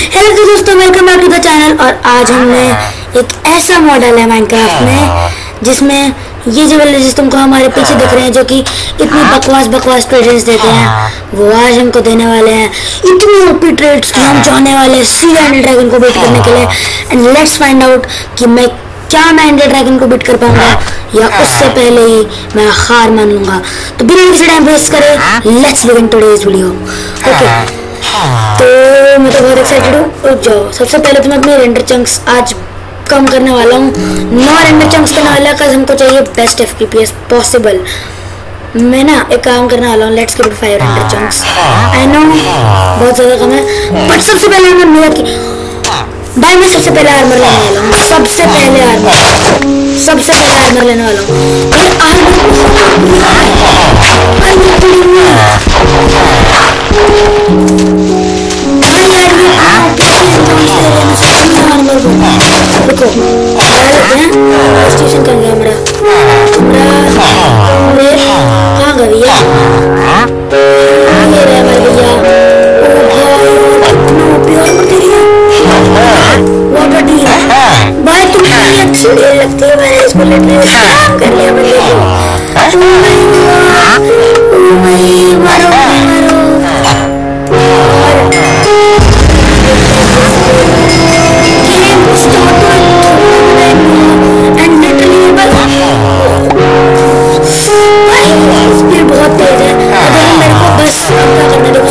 Hello तो दोस्तों, welcome back to the channel. और आज हमने एक ऐसा मॉडल है माइनक्राफ्ट में जिसमें ये जो विलेजेस तुमको हमारे पीछे दिख रहे हैं, जो कि इतनी बकवास ट्रेड्स देते हैं, वो आज हमको देने वाले हैं। इतनी ओपी ट्रेड्स कि हम जाने वाले हैं सी एंडर ड्रैगन को बीट करने के लिए। एंड लेट्स फाइंड आउट कि मैं क्या एंडर ड्रैगन को बीट कर पाऊंगा या उससे पहले ही मैं हार मान लूंगा। तो बिना किसी टाइम वेस्ट करे let's begin today's video. Okay, तो मैं तो बहुत एक्साइटेड हूँ। रुक जाओ, सबसे पहले तो मैं अपने रेंडर चंक्स आज कम करने वाला हूँ। 9 रेंडर चंक्स करने वाला है, हमको चाहिए बेस्ट FPS पॉसिबल। मैं ना एक काम करने वाला हूँ, let's give it 5 render chunks. I know बहुत ज़्यादा कम है, बट सबसे पहले मैं मेरा भाई मैं सबसे पहले आर्मर लेने वाला हूँ। सबसे पहले आर्मर लेने वाला हूँ। रुको, स्टेशन कर गया मेरा कहाँ गया भैया? ये रहा हमारे भैया। भाई तुम इतनी अच्छी डील लगती है, मैंने इसको लिटरली काम कर लिया बंदे स्पीड बहुत तेज है। अगर मेरे को बस क्या करना है,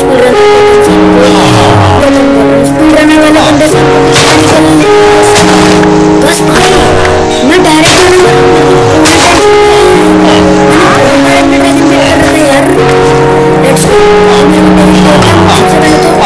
स्पीड रनर वाले बंदे से बस भाई मैं डायरेक्ट यार। Let's go. सबसे पहले तो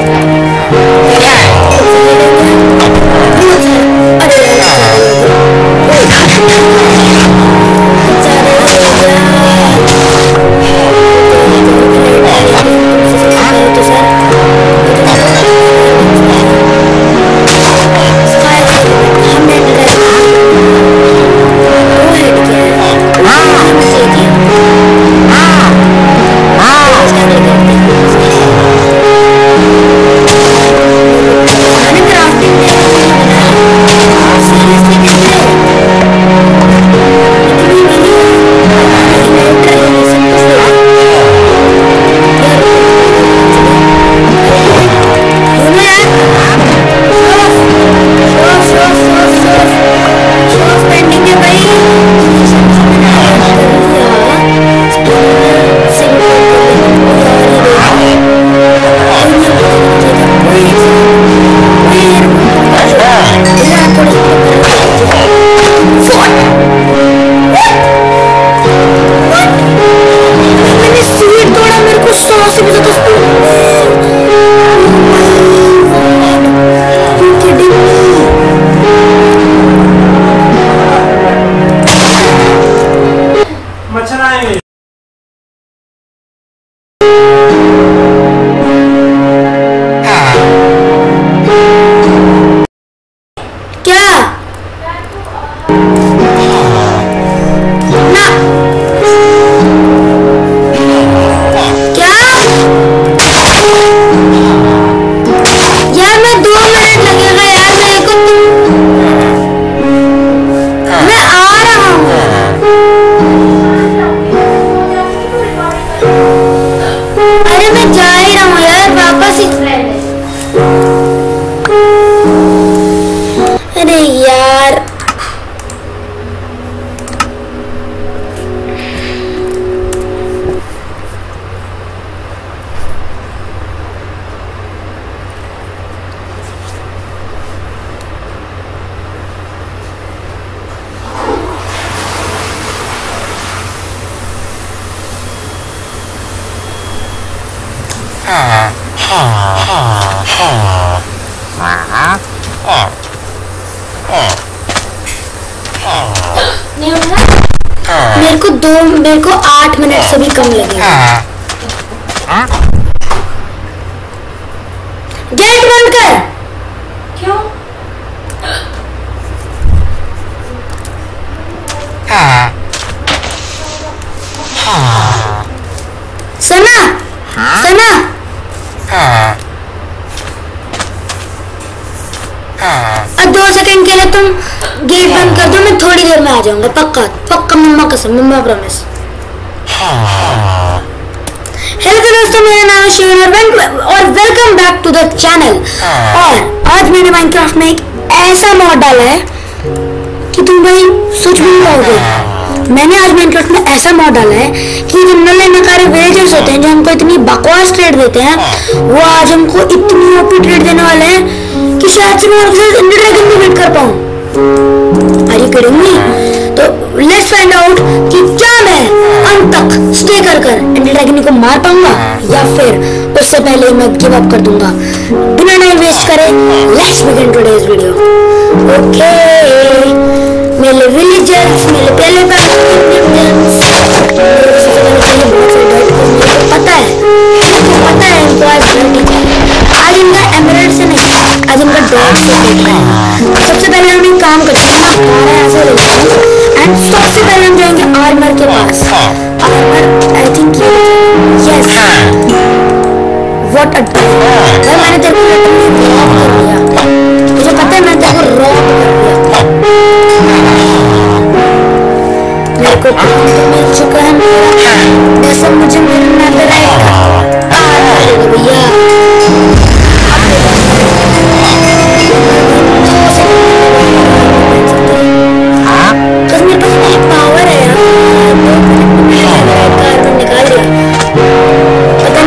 मेरे को 8 मिनट से भी कम लगेगा। गेट बंद कर। क्यों? सना अब 2 सेकंड के लिए तुम गेट बंद कर दो, मैं थोड़ी देर में आ जाऊंगा, पक्का पक्का, मम्मा कसम, मम्मा प्रॉमिस। हेलो दोस्तों, मेरा नाम है शिवन और welcome back to the channel. और आज मैंने माइनक्राफ्ट में एक ऐसा मॉड डाला है कि तुम भाई सोच भी नहीं पाओगे। मैंने आज माइनक्राफ्ट में ऐसा मॉड डाला है कि जो नन्हे नकारे विलेजर्स होते हैं जो हमको इतनी बकवास ट्रेड देते हैं, वो आज हमको इतनी ओपी ट्रेड देने वाले हैं कि शायद से मैं उनके साथ एंडर ड्रैगन भी बीट कर पाऊं। Are you kidding me? तो लेट्स फाइंड आउट कि क्या मैं अंत तक स्टे कर एंडर ड्रैगन को मार पाऊंगा या फिर उससे पहले मैं गिव अप कर दूंगा। बिना टाइम वेस्ट करे let's begin today's video. Okay, मेरे विलेजर्स, मेरे पहले पता है इनको आज इनका एमराल्ड से नहीं, आज इनका डॉग से देखना है। सबसे पहले हम एक काम करते हैं, ऐसे लेते हैं एंड सबसे पहले हम जाएंगे आर्मर के पास। Armour I think yes, what a मैंने तेरे को रॉब कर दिया, मुझे पता है मैं तेरे को रॉब कर दिया। मेरे को मिल चुका है मेरा, जैसे मुझे मिलना भैया। पावर है यार, निकाल दिया, पता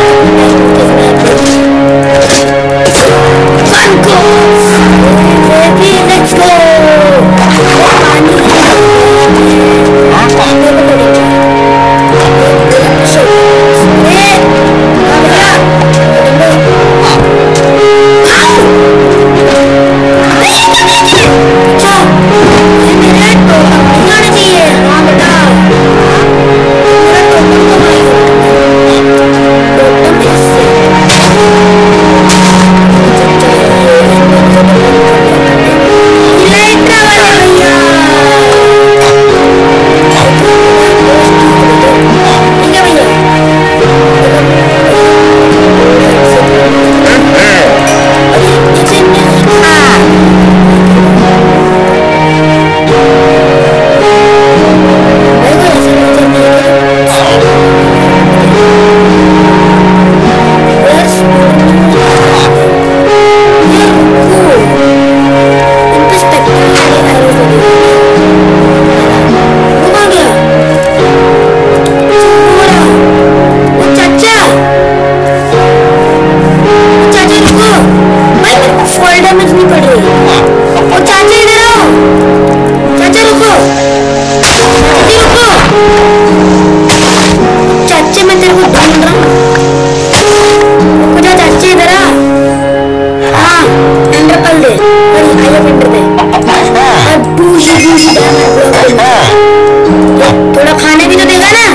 थोड़ा खाने भी तो देगा ना।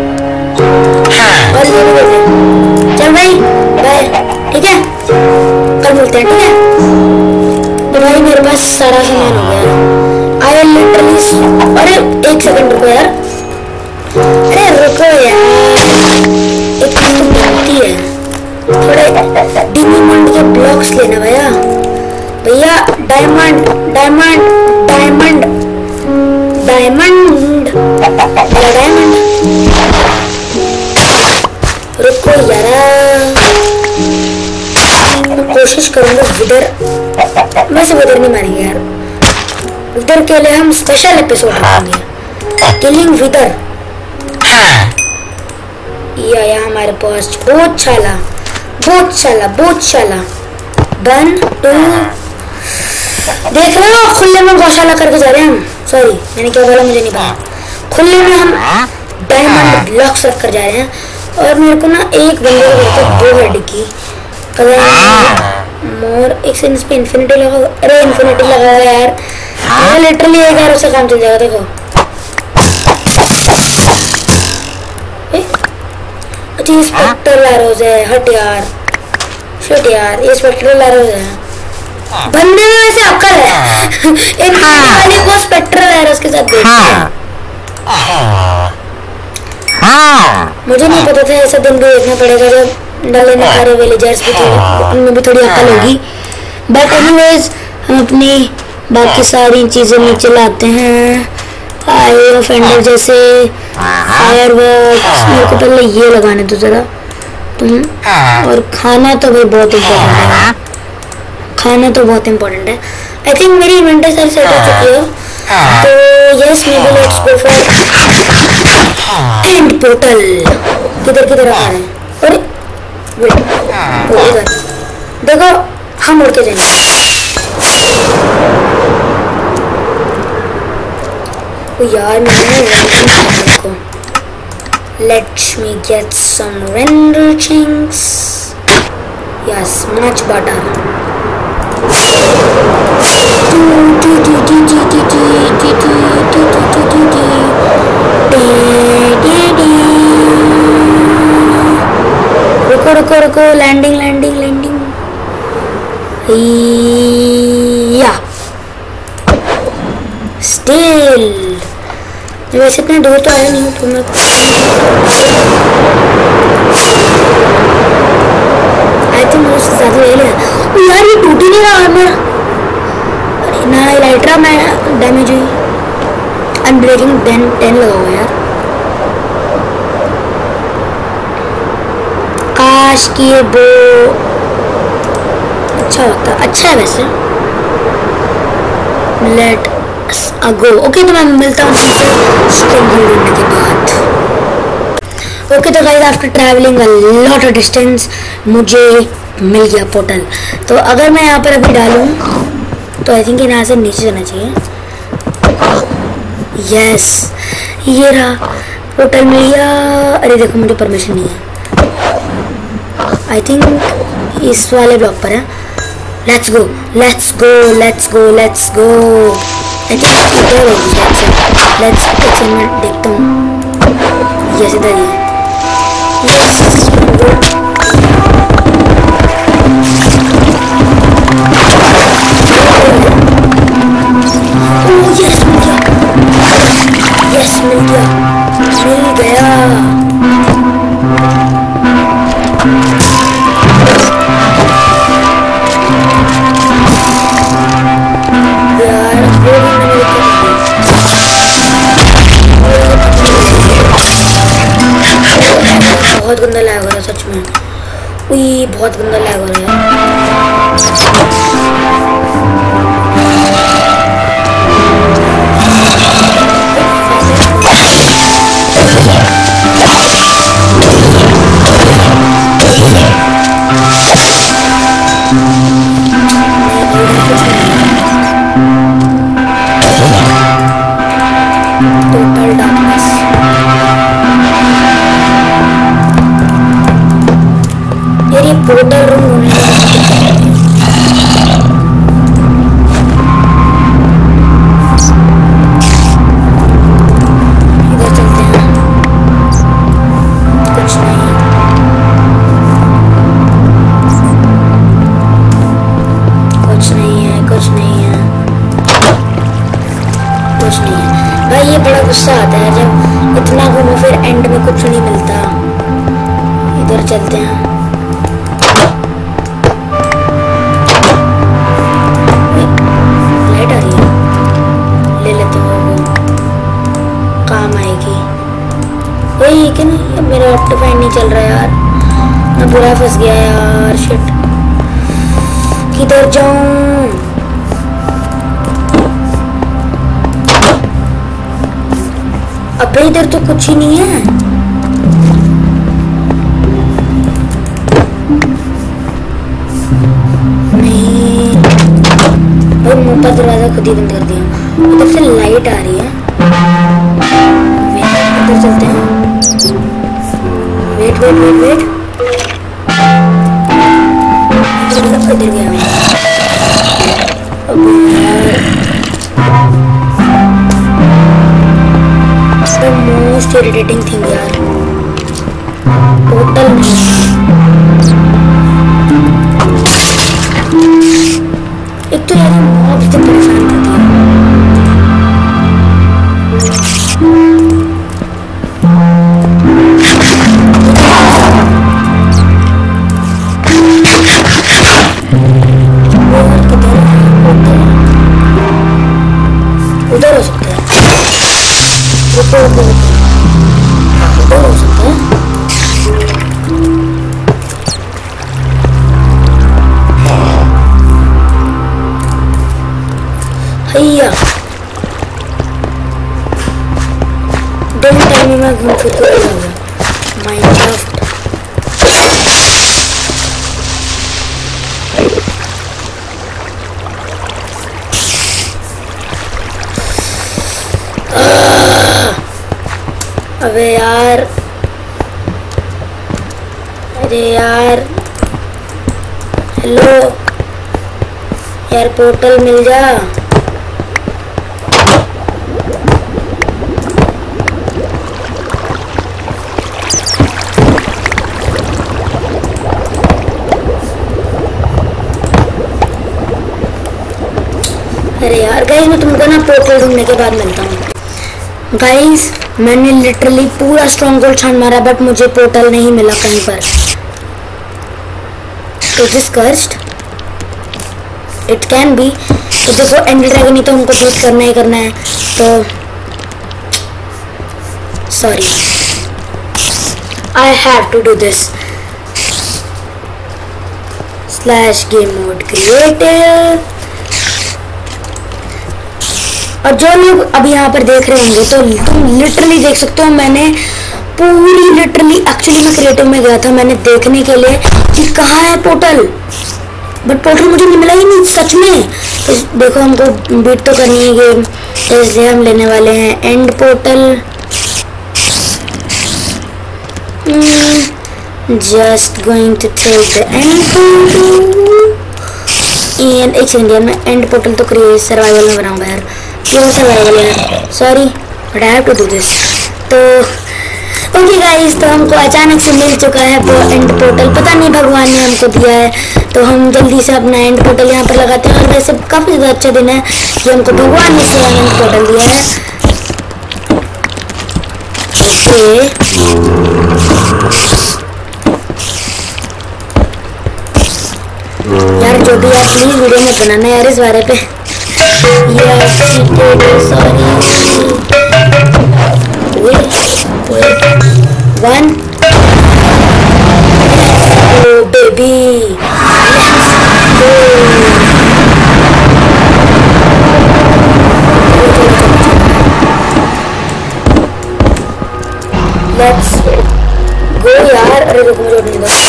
और चल भाई बाय, ठीक है, कल मिलते हैं, ठीक है। तो भाई मेरे पास सारा सामान हो गया। आई लिटरली, अरे एक सेकंड रुको यार, अरे रुको यार, एक चीज तो बनती है, थोड़े डायमंड के ब्लॉक्स लेना भैया। भैया diamond diamond diamond diamond diamond, रुको यार, मैं कोशिश करूंगा विदर, वैसे विदर नहीं मारेंगे यार, विदर के लिए हम स्पेशल एपिसोड रखेंगे, किलिंग विदर। या हमारे पास बहुत चाला बहुत चाला बहुत चाला। 1 2, देख रहे हो खुले में गौशाला करके जा रहे हैं हम, सॉरी मैंने क्या बोला मुझे नहीं पता। खुले में हम डायमंड ब्लॉक्स रख कर जा रहे हैं। और मेरे को ना एक बंदे को 2 हेड की मोर, एक से इस पे इन्फिनिटी लगा, अरे इन्फिनिटी लगा हुआ यार, लिटरली 1 एरो से काम चल जाएगा। देखो अच्छा ये स्पेक्ट्रल एरोज है, हट यार, शिट यार, ये स्पेक्ट्रल एरोज है। बंदे में वैसे अक्ल है एक वाली को स्पेक्ट्रल एरोज के साथ देखते हैं। मुझे नहीं पता था ऐसा दिन भी देखना पड़ेगा जब नले नकारे विलेजर्स भी थोड़ी, उनमें भी थोड़ी अक्ल होगी। बट एनीवेज हम अपनी बाकी सारी चीजें नीचे लाते हैं। आई ऑफेंडर जैसे फायरवर्क्स, मेरे को पहले ये लगाने दो जरा तुम। और खाना तो भाई बहुत इम्पोर्टेंट है, खाना तो बहुत इम्पोर्टेंट है। आई थिंक मेरी इन्वेंटरी सारी सेट हो चुकी है, तो yes maybe let's go for end portal. किधर की तरफ आ रहे हैं? अरे वेट, देखो हम उड़ के जाएंगे। यार मैंने let me get some render things. Yes, much better. रुको रुको रुको, लैंडिंग लैंडिंग लैंडिंग। या स्टिल वैसे इतने दूर तो आया नहीं हूँ, तो मैं आई थिंक उससे ज़्यादा ले लिया। यार ये टूट ही नहीं रहा मेरा। अरे ना इलाइट्रा में डैमेज हुई। अनब्रेकिंग 10 लगा हुआ यार। काश कि ये वो अच्छा होता। अच्छा है वैसे। लेट अगो ओके, तो मैं मिलता हूँ ढूंढने के बाद। ओके तो guys after travelling a lot of distance मुझे मिल गया पोर्टल। तो अगर मैं यहाँ पर अभी डालूँ तो आई थिंक यहाँ से नीचे जाना चाहिए। यस ये रहा पोर्टल मिल गया। अरे देखो मुझे परमिशन नहीं है। आई थिंक इस वाले ब्लॉक पर है। Let's go let's go let's go let's go. Let's देखता हूँ। ये सीधा ये यस मिल गया मिल गया। बहुत गंदा लैग हो रहा है सच में। उई बहुत गंदा लैग हो रहा है। Total darkness. ये पोर्टल रूम इधर चलते हैं। कुछ नहीं कुछ नहीं है कुछ नहीं है कुछ नहीं है। भाई ये बड़ा गुस्सा आता है जब इतना घूमो फिर एंड में कुछ नहीं मिलता। इधर चलते हैं। कि नहीं अब मेरा ऑप्टिफाइन नहीं चल रहा यार। मैं पूरा फंस गया यार। शिट किधर जाऊं? अबे इधर तो कुछ ही नहीं है। नहीं भाई मुंह पर दरवाजा खुद ही बंद कर दिया। उधर से लाइट आ रही है। इधर चलते हैं। वेट वेट वेट वेट इधर गया मैं। मोस्ट इरिटेटिंग थिंग यार टोटल एक तो यार मॉब से परेशान करती है। उधर हो सकता है, उधर हो सकता है। भैया डेली टाइम में घूम फिर के आ गया माइनक्राफ्ट। अबे यार, अरे यार, हेलो यार, पोर्टल मिल जा। अरे यार गाइस, मैं तुमको ना पोर्टल ढूंढने के बाद मिलता हूँ। गाइस मैंने लिटरली पूरा स्ट्रॉन्ग होल्ड छान मारा बट मुझे पोर्टल नहीं मिला कहीं पर। तो this cursed it can be. तो देखो एंडर ड्रैगन ही तो हमको बीट करना ही करना है, तो sorry, I have to do this. Slash game mode creative. और जो लोग अभी यहाँ पर देख रहे होंगे तो तुम लिटरली देख सकते हो, मैंने पूरी लिटरली एक्चुअली मैं क्रिएटिव में गया था मैंने देखने के लिए कि कहाँ है पोर्टल, बट पोर्टल मुझे मिला ही नहीं सच में। तो देखो हमको बीट तो करनी है गेम, तो इसलिए हम लेने वाले हैं end portal. Just going to take the end portal. And एक सेकंड यार, मैं एंड पोर्टल तो क्रिएट सर्वाइवल में बनाऊंगा यार, क्यों सर्वाइवल यार, sorry but I have to do this. तो ओके गाइस, तो हमको अचानक से मिल चुका है वो एंड पोर्टल, पता नहीं भगवान ने हमको दिया है, तो हम जल्दी से अपना एंड पोर्टल यहाँ पर लगाते हैं। और वैसे काफ़ी ज़्यादा अच्छा दिन है कि हमको भगवान ने से एंड पोर्टल दिया है। ओके यार, जो भी यार प्लीज वीडियो में बनाना यार इस बारे पे। One. Oh baby. Let's go यार। अरे रुको मुझे उठने दो।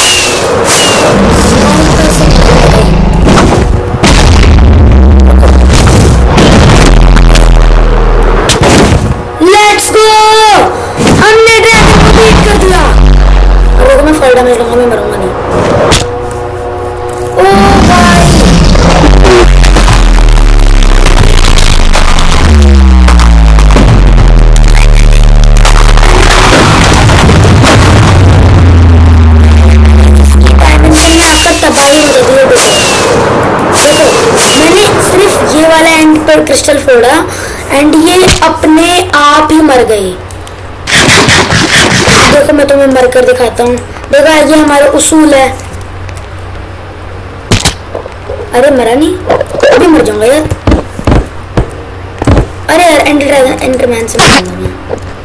Let's go! हमने ड्रैगन को बीट कर दिया। और देखो मैं फल डैमेज लूंगा, मैं मरूंगा नहीं। ओह भाई, इसकी डायमेंशन में आपका तबाही हो जाती है। देखो मैंने सिर्फ ये वाला एंड पर क्रिस्टल फोड़ा एंड ये अपने आप ही मर गई। देखो मैं तुम्हें मर कर दिखाता हूँ, देखो ये हमारा उसूल है। अरे मरा नहीं, अभी मर जाऊंगा यार। अरे यार एंडरमैन से मरूंगा मैं।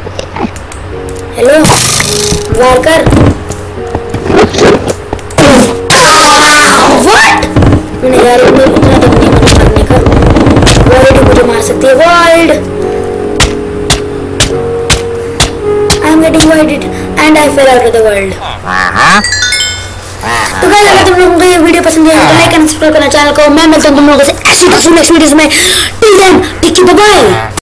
हेलो वारकर, व्हाट? मैंने यार इतना तो नहीं मुझे मरने का। वर्ल्ड मुझे मार सकती है, world. I'm getting voided and I fell out of the world. तो गाइस अगर तुम लोगों को ये वीडियो पसंद आई तो लाइक एंड सब्सक्राइब करना चैनल को। मैं मिलता हूँ तुम लोगों से ऐसी नेक्स्ट वीडियोस में। Till then take care, bye bye.